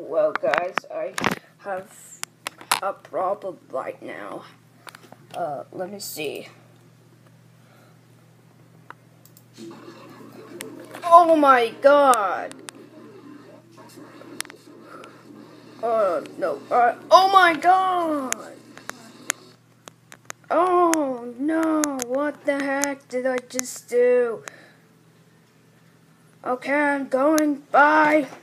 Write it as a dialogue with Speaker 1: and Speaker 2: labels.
Speaker 1: Well, guys, I have a problem right now. Let me see. Oh my god! Oh no! Oh my god! Oh no! What the heck did I just do? Okay, I'm going. Bye.